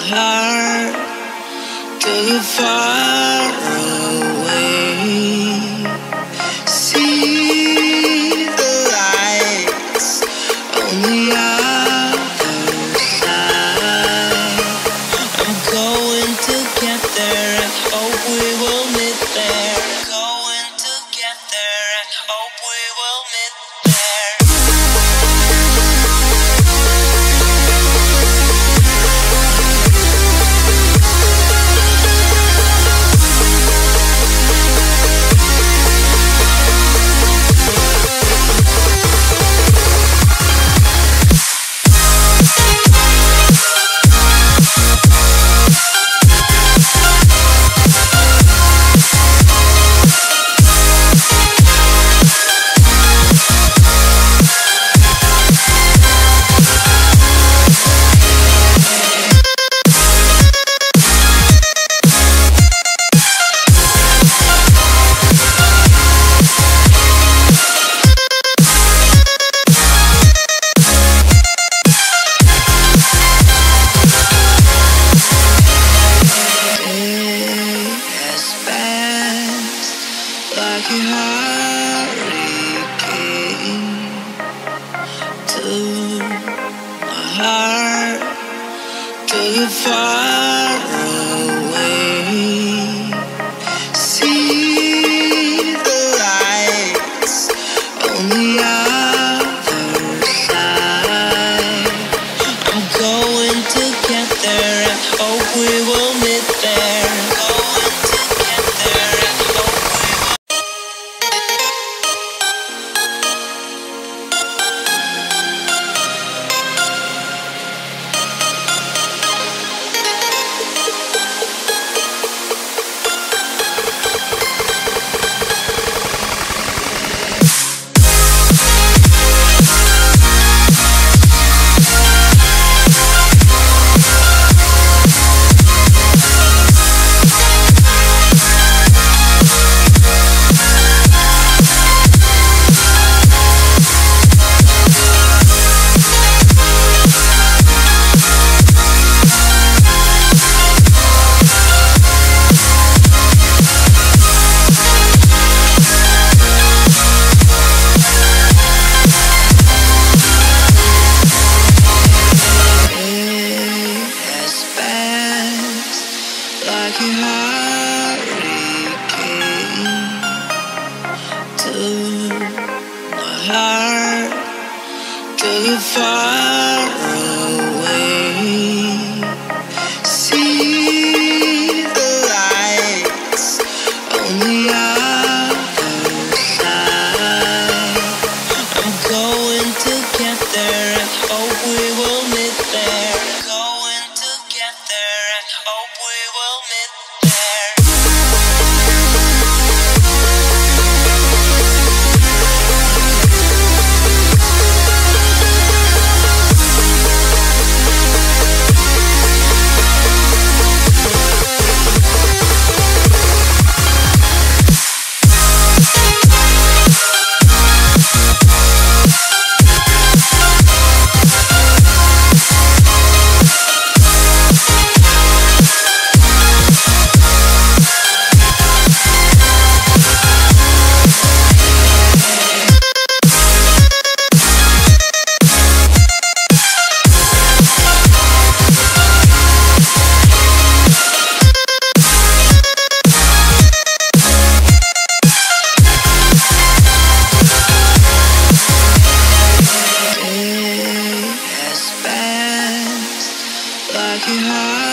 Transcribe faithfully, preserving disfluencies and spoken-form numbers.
heart took it far away. See the lights on the other side. I'm going to get there. I hope we will meet there. Going to get there. I hope we will meet there. Like a hurricane to my heart, took it far away. See the lights on the other side. I'm going to get there. I hope we will meet there. Going to get there. I hope we will. Like a hurricane to my heart, took it far away. See the lights on the other side. I'm going to get there. I hope we will meet there. Going to get there. I hope we will meet there. Like a